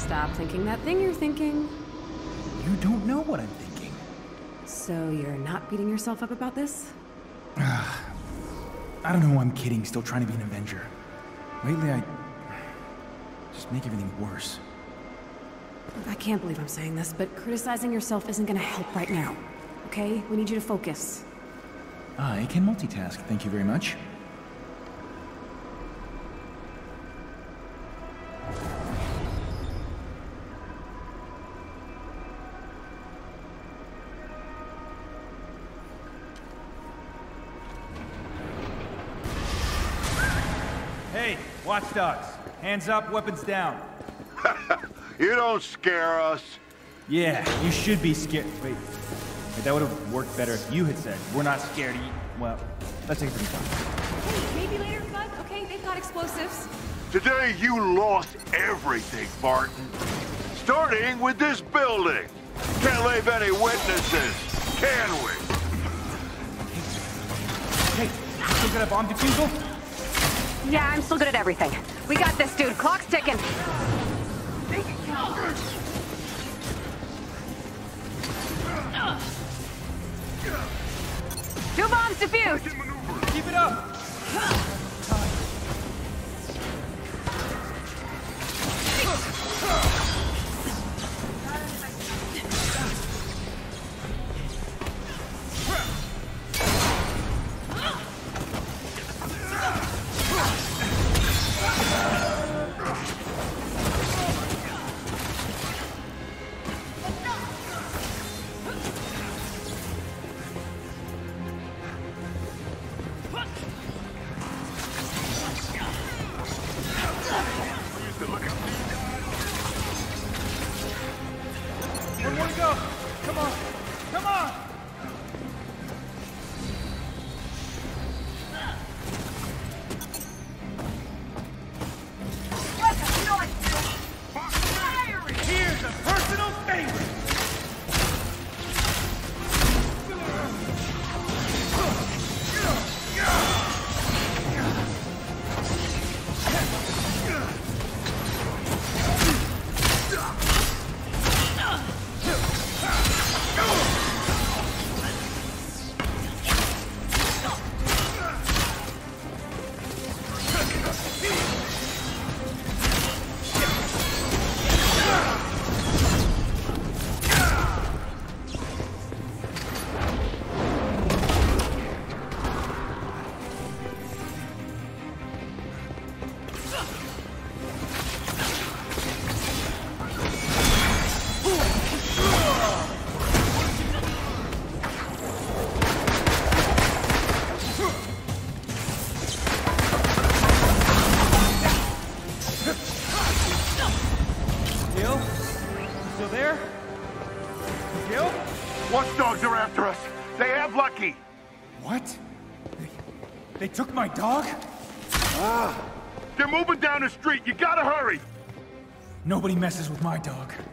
Stop thinking that thing you're thinking. You don't know what I'm thinking. So you're not beating yourself up about this? I don't know who I'm kidding, still trying to be an Avenger. Lately, I just make everything worse. Look, I can't believe I'm saying this, but criticizing yourself isn't gonna help right now. Okay? We need you to focus. I can multitask, thank you very much. Hey, watchdogs. Hands up, weapons down. You don't scare us. Yeah, you should be scared. Wait, that would have worked better if you had said, we're not scared of you. Well, let's take it from the top. Hey, maybe later, bud? Okay, they've got explosives. Today you lost everything, Barton. Starting with this building. Can't leave any witnesses, can we? Hey, still got a bomb defusal? Yeah, I'm still good at everything. We got this, dude. Clock's ticking. Two bombs defused! Keep it up! Where do you want to go? Come on! Come on! Here's a personal favorite! Still there? Gil? Watchdogs are after us. They have Lucky. What? They took my dog? They're moving down the street. You gotta hurry. Nobody messes with my dog.